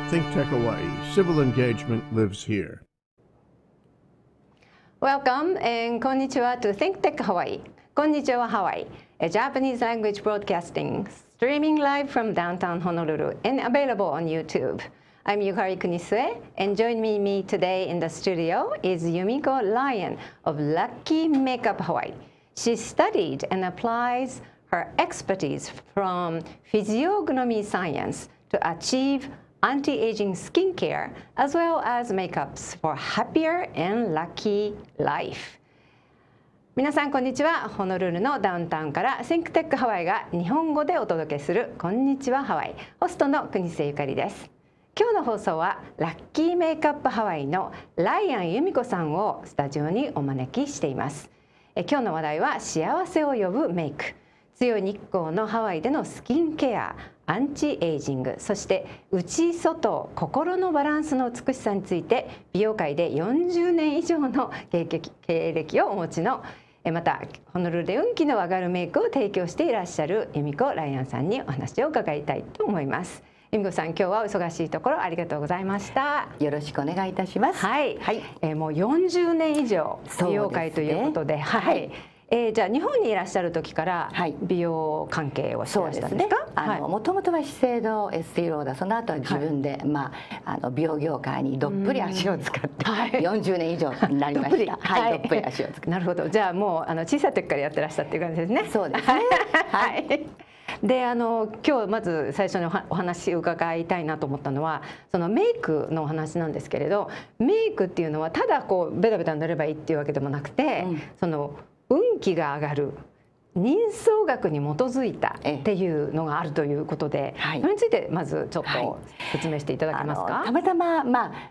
ThinkTech Hawaii. Civil engagement lives here. Welcome and konnichiwa to ThinkTech Hawaii. Konnichiwa Hawaii, a Japanese language broadcasting, streaming live from downtown Honolulu and available on YouTube. I'm Yukari Kunisue, and joining me today in the studio is Yumiko Lyon of Lucky Makeup Hawaii. She studied and applies her expertise from physiognomy science to achieve anti-aging skincare as well as makeups for happier and lucky life. 皆さんこんにちは。ホノルルのダウンタウンから ThinkTech ハワイが日本語でお届けするこんにちはハワイ。ホストの国瀬ゆかりです。今日の放送はラッキーメイクアップハワイのライアン由美子さんをスタジオにお招きしています。今日の話題は幸せを呼ぶメイク。強い日光のハワイでのスキンケア、アンチエイジング、そして内外心のバランスの美しさについて美容界で40年以上の経歴をお持ちのまたホノルルで運気の上がるメイクを提供していらっしゃる由美子ライアンさんにお話を伺いたいと思います。由美子さん、今日はお忙しいところありがとうございました。 よろしくお願いいたします。 はい、はい、もう40年以上美容界ということで、はい。じゃあ日本にいらっしゃる時から美容関係をしてらしたんですか？ もともとは資生堂エスティローダー、その後は自分で、美容業界にどっぷり足を使って40年以上になりました。はい、どっぷり足を使って。 なるほど。じゃあもう小さい時からやってらしたっていう感じですね。 そうですね。 はい。で今日まず最初にお話伺いたいなと思ったのはそのメイクのお話なんですけれど、メイクっていうのはただこうベタベタ塗ればいいっていうわけでもなくて、その運気が上がる人相学に基づいたっていうのがあるということで、それについてまずちょっと説明していただけますか？ たまたま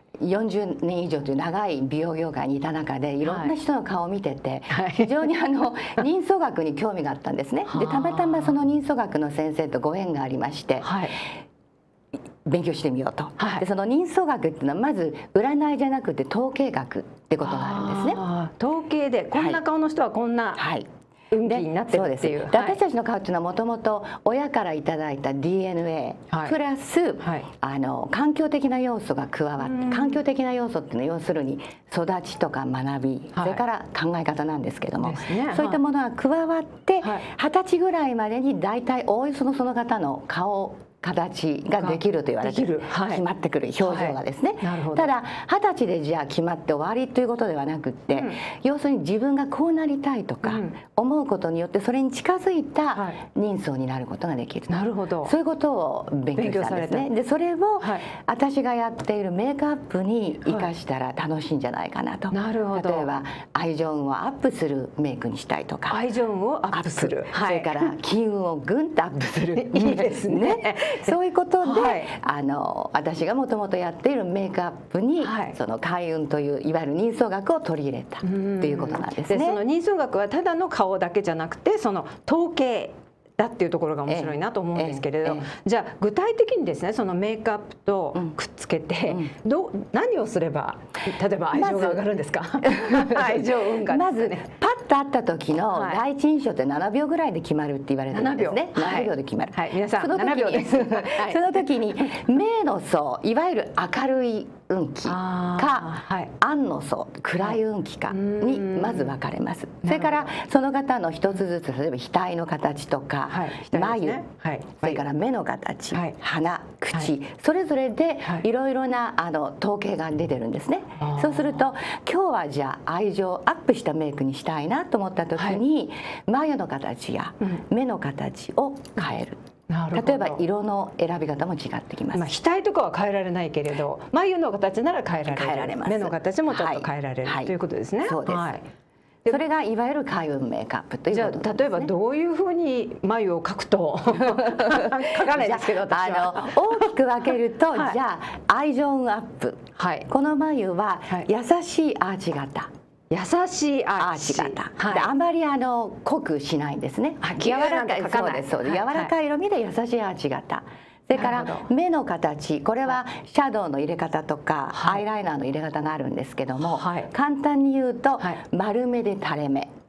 40年以上という長い美容業界にいた中でいろんな人の顔を見てて、非常に人相学に興味があったんですね。でたまたまその人相学の先生とご縁がありまして、勉強してみようと。でその人相学っていうのはまず占いじゃなくて統計学ってことがあるんですね。 統計でこんな顔の人はこんな運気になってるっていう。 私たちの顔っていうのはもともと親からいただいた DNA プラス環境的な要素が加わって、環境的な要素っていうのは要するに育ちとか学び、それから考え方なんですけども、そういったものが加わって20歳ぐらいまでに大体おおよそのその方の顔形ができると言われている、決まってくる表情がですね。ただ20歳でじゃあ決まって終わりということではなくって、要するに自分がこうなりたいとか思うことによってそれに近づいた人相になることができる。 なるほど。 そういうことを勉強したんですね。でそれを私がやっているメイクアップに生かしたら楽しいんじゃないかなと。 なるほど。 例えば愛情運をアップするメイクにしたいとか、 愛情運をアップする、 それから金運をぐんとアップするいいですね。 そういうことで、私がもともとやっているメイクアップに、その開運といういわゆる人相学を取り入れたということなんですね。 その人相学はただの顔だけじゃなくてその統計だっていうところが面白いなと思うんですけれど、じゃあ具体的にですね、そのメイクアップとくっつけて何をすれば例えば愛情が上がるんですか？愛情運がまずパッと会った時の第一印象って7秒ぐらいで決まるって言われてるんですね。7秒で決まる。 皆さん7秒です。 その時に目の層、いわゆる明るい運気か暗の層、暗い運気かにまず分かれます。それからその方の一つずつ、例えば額の形とか眉、それから目の形、鼻、口、それぞれでいろいろな統計が出てるんですね。そうすると今日はじゃあ愛情アップしたメイクにしたいなと思った時に、眉の形や目の形を変える。例えば色の選び方も違ってきます。 額とかは変えられないけれど眉の形なら変えられる、目の形もちょっと変えられるということですね。 そうです。それがいわゆる開運メイクアップということですね。 じゃあ例えばどういうふうに眉を描くと描かないですけど、私は大きく分けると、じゃあ愛情運アップ、この眉は優しいアーチ型、 優しいアーチ型、あまり濃くしないんですね。柔らかい、そうです、そうです、柔らかい色味で優しいアーチ型。それから目の形、これはシャドウの入れ方とかアイライナーの入れ方があるんですけども、簡単に言うと丸目で垂れ目、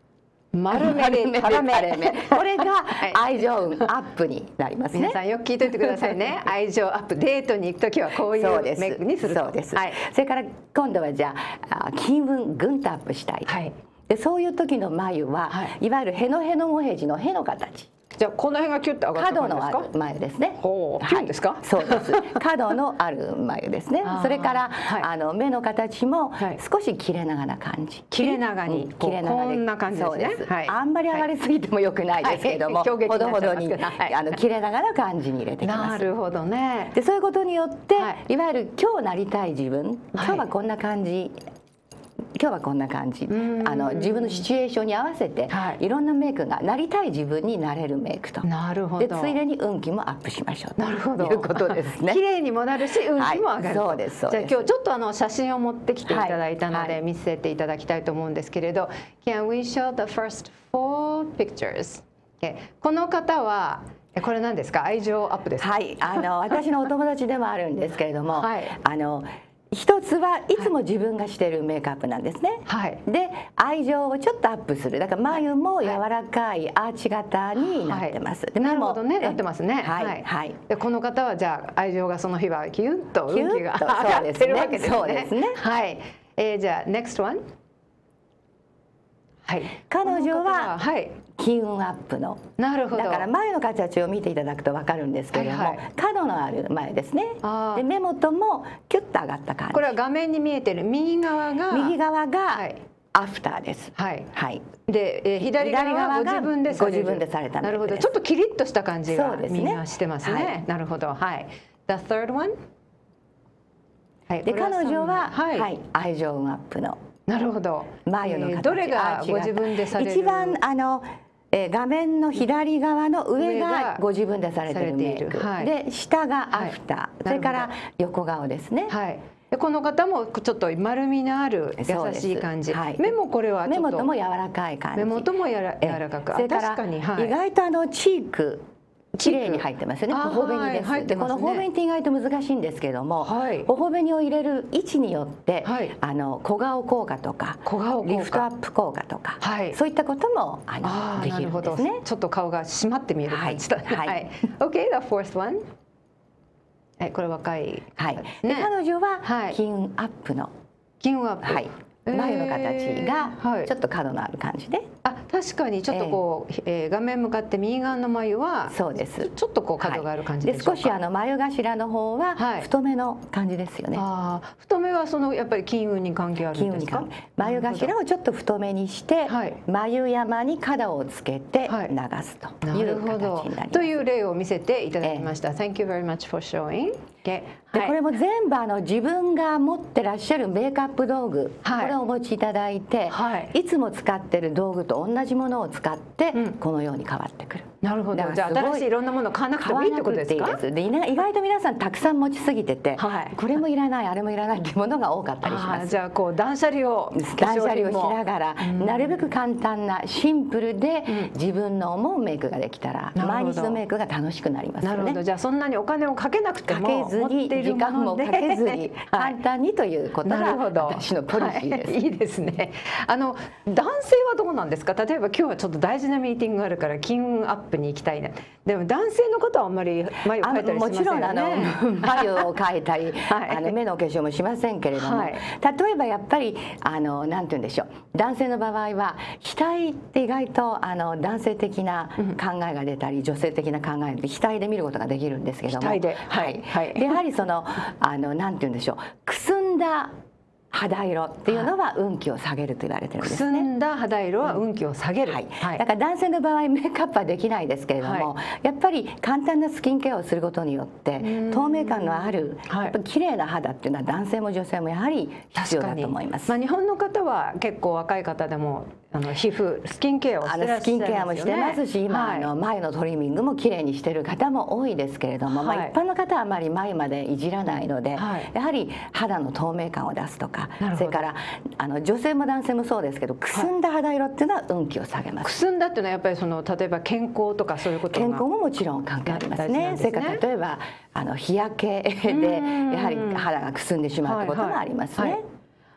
丸めでたらめ。 これが愛情運アップになりますね。 皆さんよく聞いといてくださいね。愛情アップ、デートに行くときはこういうメイクにすると。 そうです。それから今度はじゃあ金運ぐんとアップしたい。でそういう時の眉は、いわゆるへのへのもへじのへの形。 じゃあこの辺がキュッと上がった角のある眉ですね。 ほう、キュンですか？ そうです。角のある眉ですね。それから目の形も少し切れ長な感じ。 切れ長に、こんな感じですね。 あんまり上がりすぎても良くないですけども、ほどほどに切れ長な感じに入れてきます。 なるほどね。 でそういうことによっていわゆる今日なりたい自分、今日はこんな感じ。今日はこんな感じ、自分のシチュエーションに合わせて、いろんなメイクがなりたい自分になれるメイクと。 なるほど。 でついでに運気もアップしましょうということですね。 綺麗にもなるし運気も上がる。 そうです。 じゃあ今日ちょっと写真を持ってきていただいたので見せていただきたいと思うんですけれど、Can we show the first 4 pictures? この方はこれ何ですか？愛情アップですか？ はい、私のお友達でもあるんですけれども、一つはいつも自分がしているメイクアップなんですね。で愛情をちょっとアップする。だから眉も柔らかいアーチ型になってます。 なるほどね、なってますね。でこの方はじゃあ愛情がその日はキュンと運気が上がってるわけですね。 そうですね。 はい。じゃあ next one。 彼女は金運アップの。 なるほど。 だから眉の形を見ていただくと分かるんですけれども、角のある眉ですね。で目元もキュッと上がった感じ。 これは画面に見えてる右側がアフターです。 で左側はご自分でされた。なるほど。ちょっとキリッとした感じがみんなしてますね。なるほど。はい。The third one。 で彼女は愛情運アップの。 なるほど。 眉の形。 どれがご自分でされる？ 一番画面の左側の上がご自分でされてるメイクで、下がアフター、それから横顔ですね。 この方もちょっと丸みのある優しい感じ。目もこれは目元も柔らかい感じ。 目元も柔らかく。 それから意外とチーク綺麗に入ってますよね。頬紅です。でこの頬紅って意外と難しいんですけども、頬紅を入れる位置によって小顔効果とかリフトアップ効果とかそういったこともできるんですね。 ちょっと顔が締まって見える感じだ。Okay, the fourth one。これ若い。 で彼女は金運アップの。 金運アップ。 眉の形がちょっと角のある感じで、 確かにちょっとこう、画面向かって右側の眉はそうです。 ちょっとこう角がある感じでしょうか。 で少し眉頭の方は太めの感じですよね。 太めはやっぱり金運に関係あるんですか？ 眉頭をちょっと太めにして、眉山に肌をつけて流すという形になります。 という例を見せていただきました。Thank you very much for showing。 でこれも全部自分が持ってらっしゃるメイクアップ道具、これをお持ちいただいて、いつも使ってる道具と同じものを使ってこのように変わってくる。 なるほど。じゃあ新しいいろんなものを買わなくてもいいってことですか？ で意外と皆さんたくさん持ちすぎてて、これもいらないあれもいらないっていうものが多かったりします。 じゃあこう断捨離をしながら、なるべく簡単なシンプルで自分の思うメイクができたら毎日のメイクが楽しくなりますよね。 なるほど。じゃあそんなにお金をかけなくても、 かけずに時間もかけずに簡単にということが私のポリシーです。 いいですね。男性はどうなんですか？例えば今日はちょっと大事なミーティングがあるから金運アップに行きたいな。でも男性の方はあんまり眉を描いたりしませんよね。 もちろん眉を描いたり目のお化粧もしませんけれども、例えばやっぱりなんて言うんでしょう、男性の場合は額って意外と男性的な考えが出たり女性的な考えで額で見ることができるんですけども、やはりなんて言うんでしょう、くすんだ肌色っていうのは運気を下げると言われてるんですね。 くすんだ肌色は運気を下げる。だから男性の場合メイクアップはできないですけれども、やっぱり簡単なスキンケアをすることによって透明感のあるやっぱ綺麗な肌っていうのは男性も女性もやはり必要だと思います。 日本の方は結構若い方でも皮膚スキンケアをしてらっしゃいますよね。スキンケアもしてますし、今眉のトリミングも綺麗にしてる方も多いですけれども、一般の方はあまり眉までいじらないので、やはり肌の透明感を出すとか、それから女性も男性もそうですけど、くすんだ肌色っていうのは運気を下げます。くすんだっていうのはやっぱり例えば健康とかそういうことが健康ももちろん関係ありますね。それから例えば日焼けでやはり肌がくすんでしまうってこともありますね。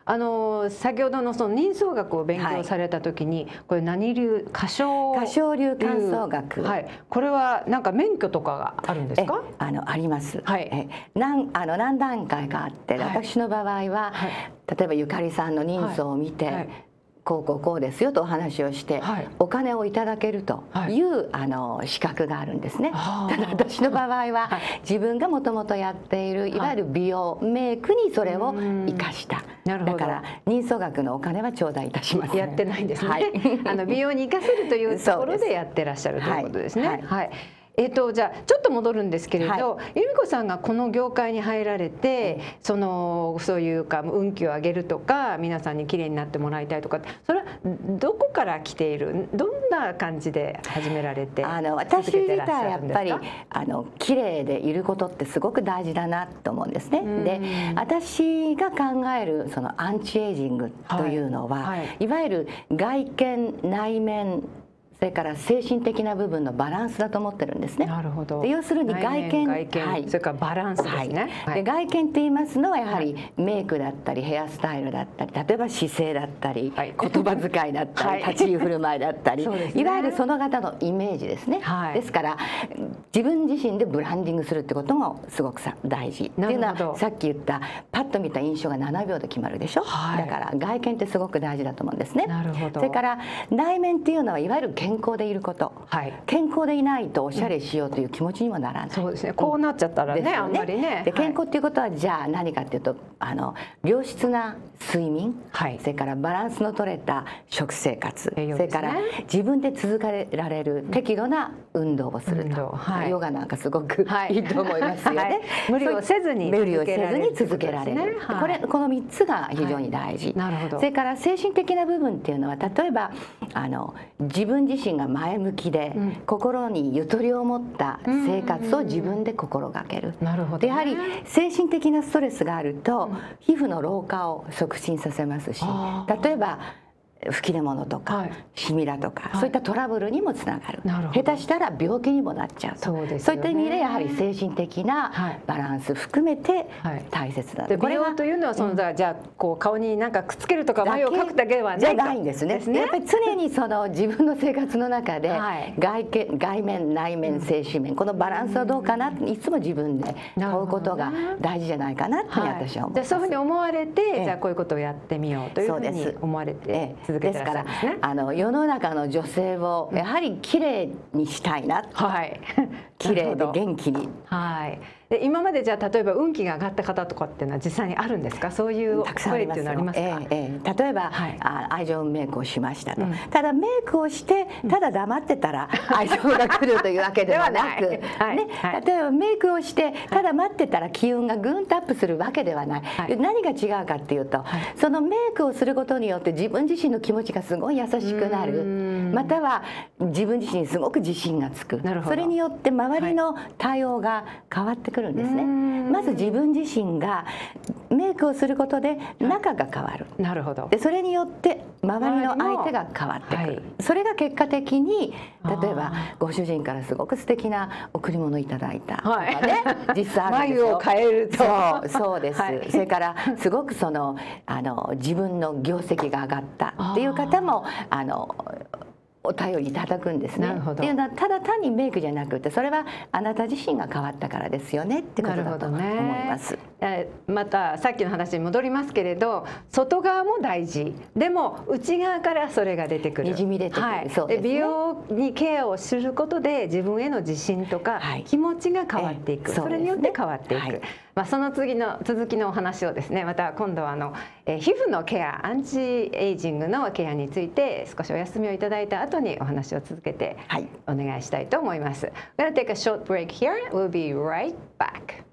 先ほどのその人相学を勉強された時に、これ何流歌唱流観相学、 はい、これはなんか免許とかがあるんですか？ あります。 はい、 何段階かあって、私の場合は、例えばゆかりさんの人相を見て、こうですよとお話をして、お金をいただけるという資格があるんですね。ただ私の場合は、自分がもともとやっているいわゆる美容メイクにそれを生かした。だから人相学のお金は頂戴いたします。 やってないんですね。美容に生かせるというところでやってらっしゃるということですね。はい。じゃあちょっと戻るんですけれど、由美子さんがこの業界に入られて、そういうか運気を上げるとか、皆さんに綺麗になってもらいたいとか、それはどこから来ている、どんな感じで始められて私自体やっぱり綺麗でいることってすごく大事だなと思うんですね。で、私が考えるそのアンチエイジングというのは、いわゆる外見内面、それから精神的な部分のバランスだと思ってるんですね。 なるほど。 要するに外見、 それからバランスですね。 で、外見って言いますのはやはりメイクだったりヘアスタイルだったり、例えば姿勢だったり、言葉遣いだったり、立ち居振る舞いだったり、いわゆるその方のイメージですね。ですから自分自身でブランディングするってこともすごく大事。っていうのはさっき言ったパッと見た印象が7秒で決まるでしょ。だから外見ってすごく大事だと思うんですね。 なるほど。 それから内面っていうのはいわゆる健康でいること、健康でいないとおしゃれしようという気持ちにもならない。 そうですね。こうなっちゃったらね、あんまりね。 で、健康っていうことはじゃあ何かっていうと、良質な睡眠、それからバランスの取れた食生活、それから自分で続けられる適度な運動をすると。ヨガなんかすごくいいと思いますよね。 無理をせずに続けられる。この3つが非常に大事。それから精神的な部分っていうのは、例えば自分自身が前向きで、心にゆとりを持った生活を自分で心がける。で、やはり精神的なストレスがあると皮膚の老化を促進させますし、例えば吹き出物とかシミだとか、そういったトラブルにもつながる。下手したら病気にもなっちゃうと。そういった意味でやはり精神的なバランス含めて大切だ。 美容というのはじゃあこう顔になんかくっつけるとか眉を描くだけではないと。 じゃないんですね。やっぱり常にその自分の生活の中で外面内面精神面、このバランスはどうかなっていつも自分で問うことが大事じゃないかなって私は思います。 じゃあそういうふうに思われて、じゃあこういうことをやってみようというふうに思われて。 ですから世の中の女性をやはり綺麗にしたいな、綺麗で元気に。 で、今までじゃあ例えば運気が上がった方とかっていうのは実際にあるんですか？そういう声っていうのはありますか？ 例えば愛情メイクをしましたと。ただメイクをしてただ黙ってたら愛情が来るというわけではなく、例えばメイクをしてただ待ってたら機運がぐんとアップするわけではない。何が違うかっていうと、そのメイクをすることによって自分自身の気持ちがすごい優しくなる、または自分自身にすごく自信がつく。それによって周りの対応が変わってくるんですね。まず自分自身がメイクをすることで仲が変わる。 なるほど。 で、それによって周りの相手が変わってくる。それが結果的に例えばご主人からすごく素敵な贈り物をいただいたとかね、実際あるんですよ。 眉を変えると。 そうです。それからすごく自分の業績が上がったっていう方もお便りいただくんですね。っていうのはただ単にメイクじゃなくて、それはあなた自身が変わったからですよねってことだと思います。 またさっきの話に戻りますけれど、外側も大事でも内側からそれが出てくる、 にじみ出てくる。そうですね。 美容にケアをすることで自分への自信とか気持ちが変わっていく、それによって変わっていく。その続きのお話をですね、また今度は皮膚のケア、アンチエイジングのケアについて少しお休みをいただいた後にお話を続けてお願いしたいと思います。We're gonna take a short break here. We'll be right back.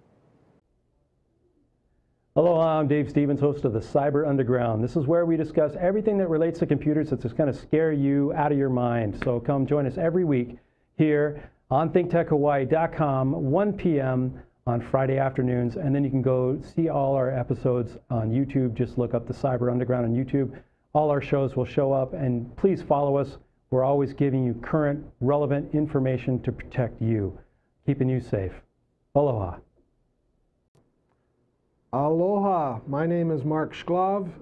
Hello, I'm Dave Stevens, host of the Cyber Underground. This is where we discuss everything that relates to computers that's just going to scare you out of your mind. So come join us every week here on ThinkTechHawaii.com, 1 p.m. on Friday afternoons, and then you can go see all our episodes on YouTube. Just look up the Cyber Underground on YouTube. All our shows will show up, and please follow us. We're always giving you current, relevant information to protect you, keeping you safe. Aloha. Aloha. My name is Mark Shklov.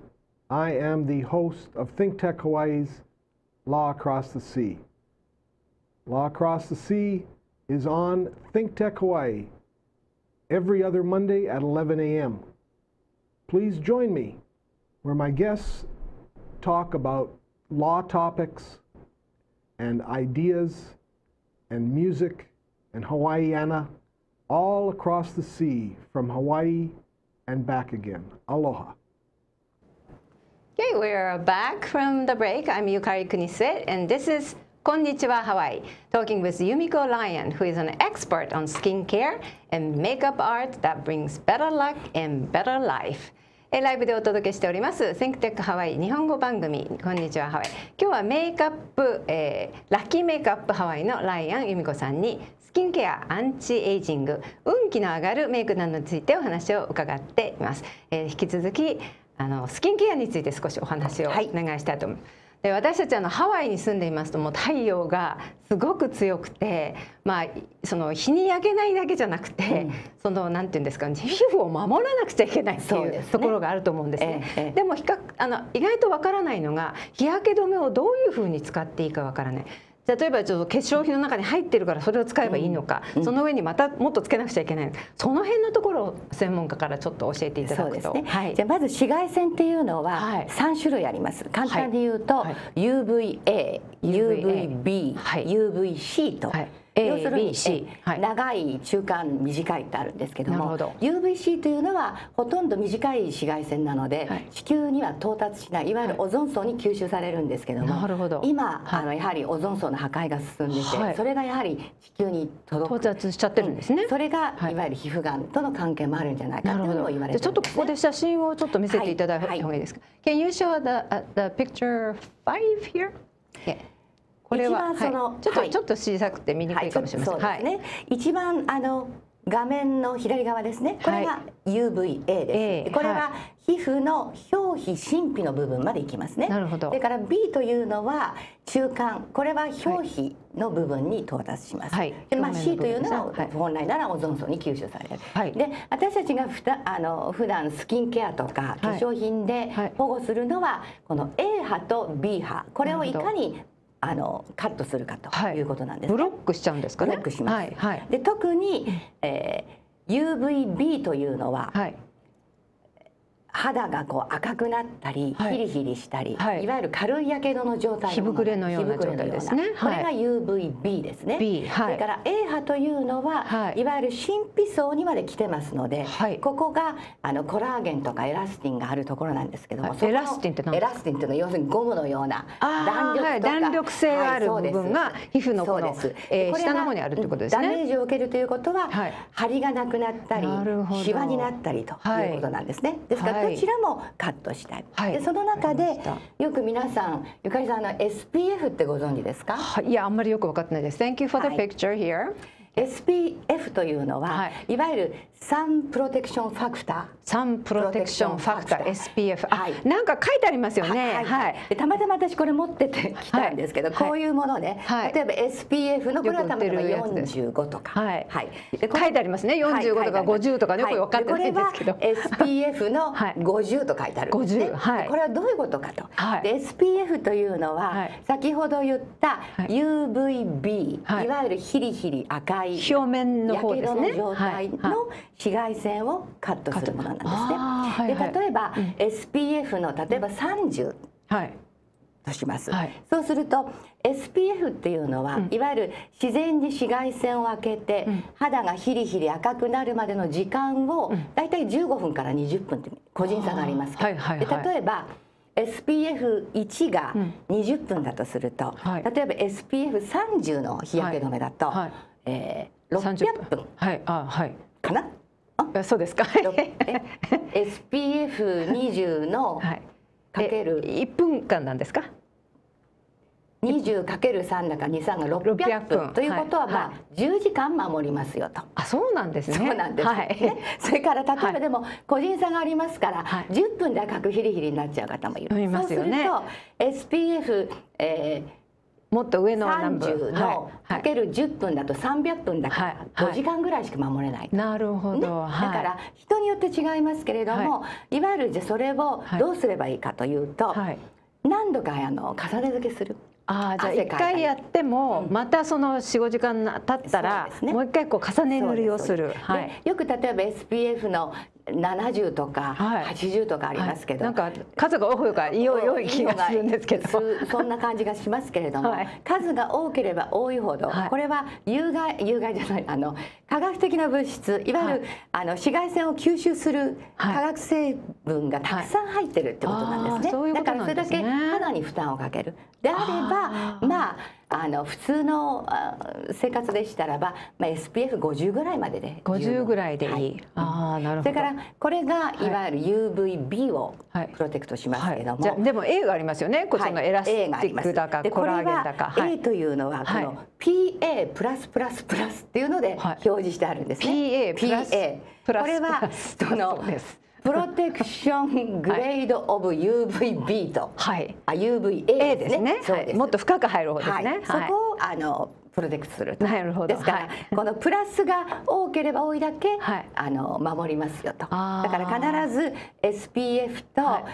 I am the host of Think Tech Hawaii's Law Across the Sea. Law Across the Sea is on Think Tech Hawaii every other Monday at 11 a.m. Please join me where my guests talk about law topics and ideas and music and Hawaiiana all across the sea from Hawaii and back again. Aloha. Okay, we're back from the break. I'm Yukari Kunisue, and this is Konnichiwa Hawaii, talking with Yumiko Ryan, who is an expert on skincare and makeup art that brings better luck and better life. ライブでお届けしております Think Tech Hawaii 日本語番組こんにちはハワイ。今日はメイクアップ、ラッキーメイクアップハワイのライアン由美子さんにスキンケア、アンチエイジング、運気の上がるメイクなどについてお話を伺っています。引き続きスキンケアについて少しお話をお願いしたいと思います。で私たちハワイに住んでいますともう太陽がすごく強くて、その日に焼けないだけじゃなくて、そのなんていうんですか、皮膚を守らなくちゃいけないっていうところがあると思うんですね。でも意外とわからないのが日焼け止めをどういうふうに使っていいかわからない。例えばちょっと化粧品の中に入ってるからそれを使えばいいのか、その上にまたもっとつけなくちゃいけないのか、その辺のところを専門家からちょっと教えていただくと。 じゃあまず紫外線っていうのは3種類あります。簡単に言うと UVA、UVB、UVC と。要するに長い、中間、短いってあるんですけども、UVC というのはほとんど短い紫外線なので地球には到達しない、いわゆるオゾン層に吸収されるんですけども、今やはりオゾン層の破壊が進んでいて、それがやはり地球に到達しちゃってるんですね。それがいわゆる皮膚がんとの関係もあるんじゃないかというのを言われてるんですね。 ちょっとここで写真をちょっと見せていただいた方がいいですか。Can you show the picture 5 here? これはちょっと小さくて見にくいかもしれません。 一番画面の左側ですね。これが UVA です。これは皮膚の表皮真皮の部分までいきますね。それから B というのは中間、これは表皮の部分に到達します。で、C というのは本来ならオゾン層に吸収される。で、私たちが普段スキンケアとか化粧品で保護するのはこの A 波と B 波、これをいかにカットするかということなんです。 ブロックしちゃうんですかね。 ブロックします。で、特に、UVB というのは、肌がこう赤くなったりヒリヒリしたり、いわゆる軽いやけどの状態、 日膨れのような状態ですね。 これが UVB ですね。それから A 波というのはいわゆる真皮層にまで来てますので、ここがコラーゲンとかエラスティンがあるところなんですけども、 エラスティンって何ですか？ エラスティンというのは要するにゴムのような弾力性がある部分が皮膚のこの下の方にあるということですね。 ダメージを受けるということは張りがなくなったりシワになったりということなんですね。ですからどちらもカットしたい。でその中でよく皆さん、ゆかりさんSPF ってご存知ですか？ いや、あんまりよく分かってないです。Thank you for the picture here. SPF というのは、いわゆるサンプロテクションファクター。 サンプロテクションファクター SPF。なんか書いてありますよね。 たまたま私これ持っててきたんですけど、こういうもので、例えば SPF のこれはたまたま45とか、 書いてありますね。45とか50とかよく分かってないんですけど、 これは SPF の50と書いてあるんですね。これはどういうことかと。SPF というのは先ほど言った UVB、いわゆるヒリヒリ赤い表面の方ですね。 やけどの状態の紫外線をカットするものなんですね。で例えば SPF の例えば30とします。そうすると SPF っていうのは、いわゆる自然に紫外線を当てて、肌がヒリヒリ赤くなるまでの時間をだいたい15分から20分って個人差がありますけど、で例えばSPF1 が20分だとすると、例えば SPF30 の日焼け止めだと600分かな。 そうですか。 SPF20 のかける 1分間なんですか ？20×3 だから23が600分ということは10時間守りますよと。 そうなんですね。 そうなんですね。それから例えばでも個人差がありますから10分で赤くヒリヒリになっちゃう方もいる。そうすると SPF もっと上の 30のかける10分だと300分だから5時間ぐらいしか守れない。 なるほど。 だから人によって違いますけれども、いわゆるじゃそれをどうすればいいかというと、何度か重ね付けする。 じゃあ1回やってもまたその4、5時間経ったらもう1回こう重ね塗りをする。 よく例えば SPF の70とか80とかありますけど、 なんか数が多いから良い気がするんですけど、 そんな感じがしますけれども、数が多ければ多いほど、これは有害じゃない化学的な物質、いわゆる紫外線を吸収する化学成分がたくさん入ってるってことなんですね。だからそれだけ肌に負担をかけるであれば、まあ普通の生活でしたらば、SPF50 ぐらいまでで 50ぐらいでいい。なるほど。 それからこれがいわゆる UVB をプロテクトしますけども、 でも A がありますよね。そのエラスティックだかコラーゲンだか。 A というのはこの PA++++ っていうので表示してあるんですね。 PA+++++ これはそのプロテクショングレードオブ UVB と、UVA ですね。 もっと深く入る方ですね。 そこをプロテクトする。 なるほど。 ですからこのプラスが多ければ多いだけ守りますよと。だから必ず SPF と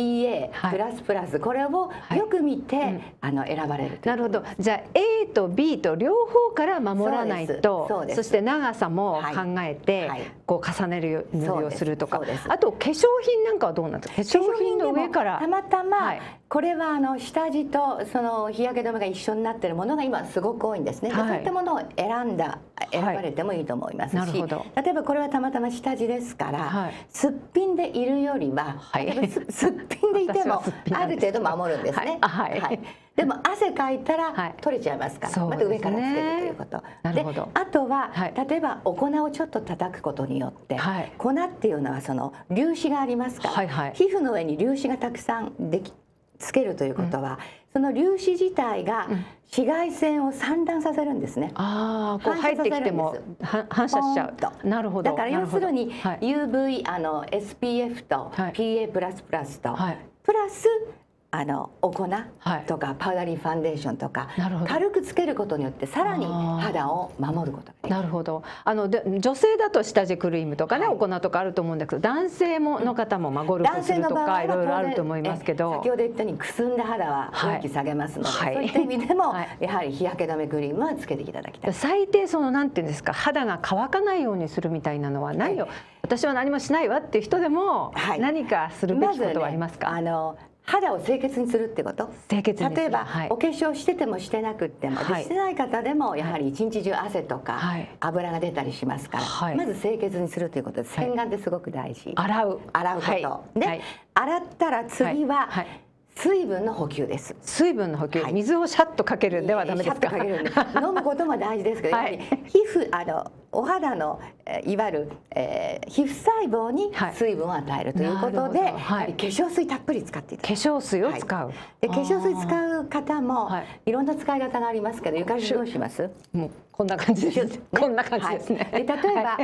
PA++++これをよく見て選ばれる。 なるほど。じゃあ A と B と両方から守らないと、そして長さも考えてこう重ねる塗りをするとか、あと化粧品なんかはどうなんですか。化粧品の上からたまたまこれは下地とその日焼け止めが一緒になっているものが今すごく多いんですね。そういったものを選ばれてもいいと思いますし、例えばこれはたまたま下地ですから、すっぴんでいるよりはすっぴんでいてもある程度守るんですね。でも汗かいたら取れちゃいますから、また上からつけるということで、あとは例えばお粉をちょっと叩くことによって粉っていうのはその粒子がありますから、皮膚の上に粒子がたくさんつけるということは、その粒子自体が紫外線を散乱させるんですね。 こう入ってきても反射しちゃう。なるほど。 だから要するに UV SPF と PA++++ とプラスお粉とかパウダリーファンデーションとか軽くつけることによってさらに肌を守ることができる。 なるほど。女性だと下地クリームとかね、お粉とかあると思うんだけど、男性の方もゴルフするとかいろいろあると思いますけど、 先ほど言ったようにくすんだ肌は運気下げますので、そういった意味でもやはり日焼け止めクリームはつけていただきたい。 最低なんていうんですか、肌が乾かないようにするみたいなのは何を、私は何もしないわっていう人でも何かするべきことはありますか。 肌を清潔にするってこと。例えばお化粧しててもしてなくっても、してない方でもやはり一日中汗とか油が出たりしますから、まず清潔にするということで、洗顔ってすごく大事。洗うことで、洗ったら次は水分の補給です。 水分の補給、水をシャッとかけるではダメですか。 飲むことも大事ですけど、やはり皮膚お肌のいわゆる皮膚細胞に水分を与えるということで、化粧水たっぷり使っていただく。 化粧水を使う。 で化粧水使う方もいろんな使い方がありますけど、ゆかりどうします？ もうこんな感じです。こんな感じですね。 例えば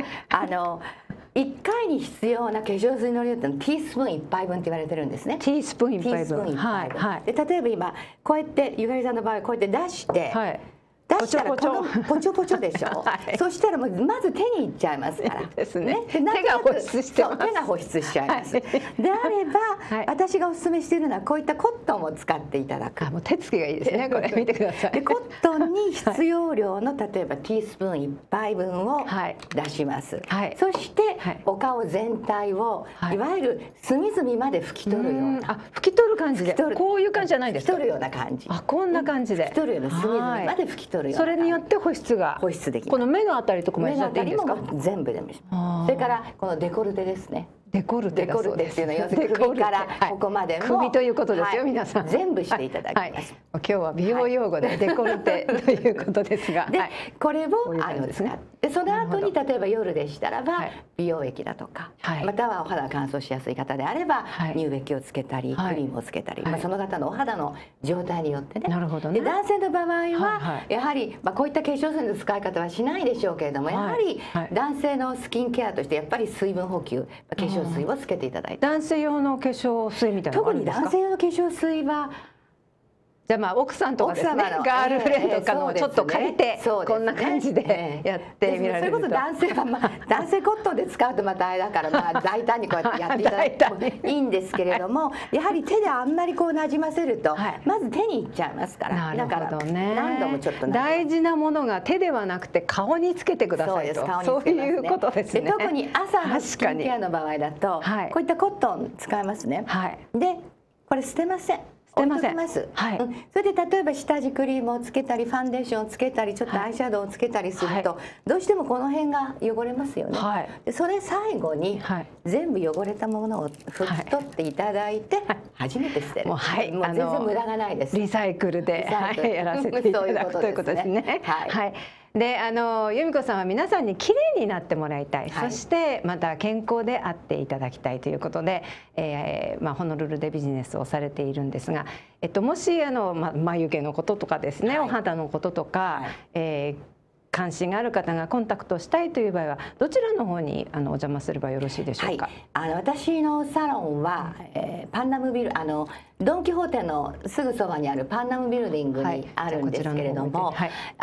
1回に必要な化粧水の量ってティースプーン1杯分って言われてるんですね。 ティースプーン1杯分。 で例えば今こうやってゆかりさんの場合こうやって出して出したらこのポチョポチョでしょ。そしたらまず手にいっちゃいますから。 ですね。手が保湿してます。 手が保湿しちゃいます。であれば私がお勧めしているのはこういったコットンを使っていただく。 もう手つきがいいですね。これ見てください。 でコットンに必要量の例えばティースプーン1杯分を出します。そしてお顔全体をいわゆる隅々まで拭き取るような。 拭き取る感じで。こういう感じじゃないですか。 拭き取るような感じ。 こんな感じで。 拭き取るような隅々まで拭き取る。 それによって保湿できる。この目のあたりとかもやっちゃっていいんですか？ 全部でも。それからこのデコルテですね。 デコルテっていうのは要するに首からここまでも首ということですよ、皆さん。 全部していただきます。 今日は美容用語でデコルテということですが、 でこれを使ってその後に例えば夜でしたらば美容液だとか、またはお肌が乾燥しやすい方であれば乳液をつけたりクリームをつけたり、その方のお肌の状態によってね。 なるほどね。 で男性の場合はやはりこういった化粧水の使い方はしないでしょうけれども、やはり男性のスキンケアとしてやっぱり水分補給、化粧水をつけていただいて。 男性用の化粧水みたいなのがあるんですか？ 特に男性用の化粧水はじゃあまあ奥さんとかですね、ガールフレンドとかのちょっと借りて、こんな感じでやってみられると。 それこそ男性は男性コットンで使うとまたあれだから大胆にこうやってやっていただいてもいいんですけれども、やはり手であんまりこうなじませるとまず手にいっちゃいますから。だから何度もちょっと大事なものが手ではなくて顔につけてくださいと。そういうことですね。 特に朝のスキンケアの場合だとこういったコットン使いますね。でこれ捨てません。置いときます。それで例えば下地クリームをつけたりファンデーションをつけたりちょっとアイシャドウをつけたりするとどうしてもこの辺が汚れますよね。でそれ最後に全部汚れたものを拭き取っていただいて初めて捨てる。もう全然無駄がないです。 リサイクルでやらせていただくということですね。はい。で由美子さんは皆さんにきれいになってもらいたい、そしてまた健康であっていただきたいということで、ホノルルでビジネスをされているんですが、もし眉毛のこととかですね、お肌のこととか、関心がある方がコンタクトしたいという場合はどちらの方にお邪魔すればよろしいでしょうか。 私のサロンは、パンナムビルドン・キホーテのすぐそばにあるパンナムビルディングにあるんですけれども、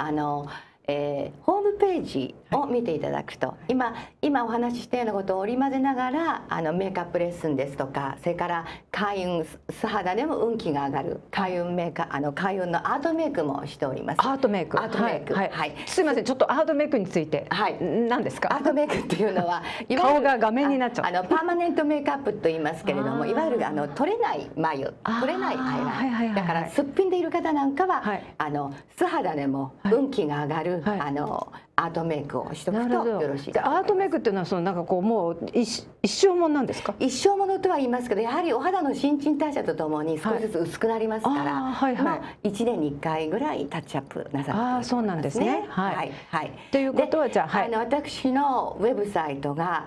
ホームページを見ていただくと、今お話ししたようなことを織り交ぜながらメイクアップレッスンですとか、それから開運素肌でも運気が上がる開運のアートメイクもしております。 アートメイク。すいません、ちょっとアートメイクについて何ですか。 アートメイクっていうのは顔が画面になっちゃう。 パーマネントメイクアップと言いますけれども、いわゆる取れない眉、取れないアイラインだからすっぴんでいる方なんかは素肌でも運気が上がるアートメイクをしとくとよろしいです。 アートメイクっていうのはなんかこうもう一生ものなんですか。 一生ものとは言いますけど、やはりお肌の新陳代謝とともに少しずつ薄くなりますから、1年に1回ぐらいタッチアップなさっている。そうなんですね。 ということはじゃあ私のウェブサイトが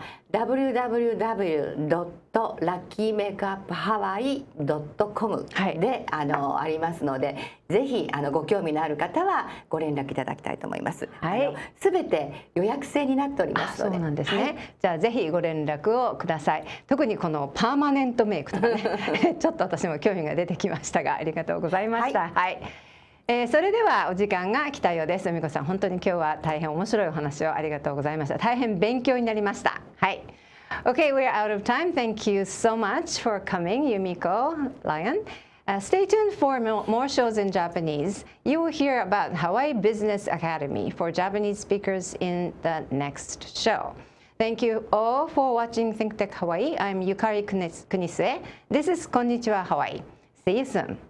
www.luckymakeuphawaii.com でありますので、ぜひご興味のある方はご連絡いただきたいと思います。すべて予約制になっておりますので。 そうなんですね。じゃあぜひご連絡をください。特にこのパーマネントメイクとかねちょっと私も興味が出てきましたが、ありがとうございました。それではお時間が来たようです。由美子さん、本当に今日は大変面白いお話をありがとうございました。大変勉強になりました。Okay, we're out of time. Thank you so much for coming, Yumiko, Lion. Stay tuned for more shows in Japanese. You will hear about Hawaii Business Academy for Japanese speakers in the next show. Thank you all for watching ThinkTech Hawaii. I'm Yukari Kunisue. This is Konnichiwa Hawaii. See you soon.